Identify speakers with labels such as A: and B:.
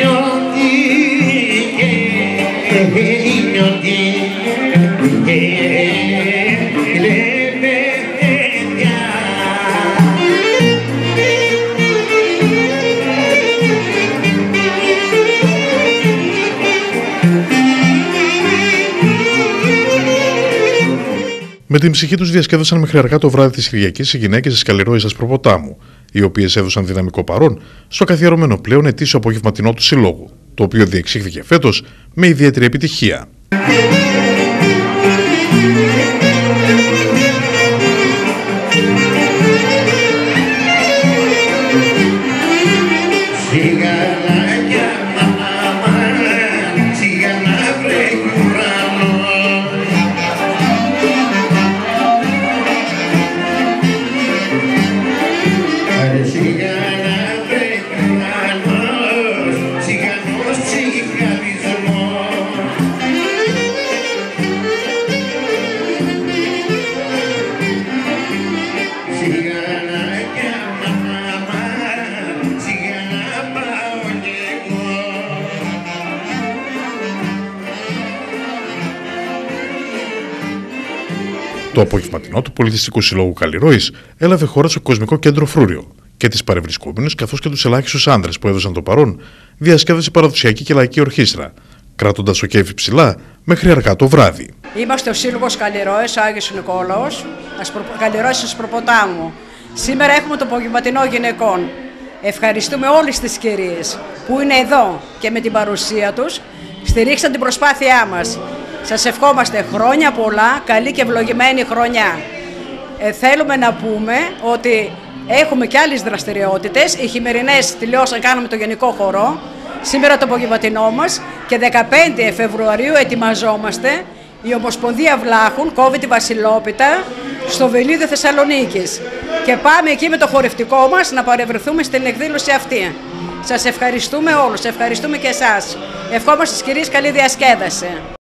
A: Με την ψυχή τους διασκέδασαν μέχρι αργά το βράδυ της Κυριακής οι γυναίκες της Καλλιρόισσας Προποτάμου, οι οποίες έδωσαν δυναμικό παρόν στο καθιερωμένο πλέον ετήσιο απογευματινό του Συλλόγου, το οποίο διεξήχθηκε φέτος με ιδιαίτερη επιτυχία. Το απογευματινό του Πολιτιστικού Συλλόγου Καλλιρόης έλαβε χώρα στο Κοσμικό Κέντρο Φρούριο και τις παρευρισκόμενες καθώς και τους ελάχιστους άνδρες που έδωσαν το παρόν διασκέδασε παραδοσιακή και λαϊκή ορχήστρα, κρατώντας το κέφι ψηλά μέχρι αργά το βράδυ.
B: Είμαστε ο Σύλλογος Καλλιρόης, Άγιος Νικόλαος, Καλλιρόισσας Προποτάμου. Σήμερα έχουμε το απογευματινό γυναικών. Ευχαριστούμε όλες τις κυρίες που είναι εδώ και με την παρουσία τους στηρίξαν την προσπάθειά μας. Σας ευχόμαστε χρόνια πολλά, καλή και ευλογημένη χρονιά. Θέλουμε να πούμε ότι έχουμε και άλλες δραστηριότητες. Οι χειμερινές τελειώσαν, κάνουμε το γενικό χορό. Σήμερα το απογευματινό μας και 15 Φεβρουαρίου ετοιμαζόμαστε. Η Ομοσπονδία Βλάχων κόβει τη Βασιλόπιτα στο Βελίδιο Θεσσαλονίκης. Και πάμε εκεί με το χορευτικό μας να παρευρεθούμε στην εκδήλωση αυτή. Σας ευχαριστούμε όλους, ευχαριστούμε και εσάς. Ευχόμαστε στις κυρίες καλή διασκέδαση.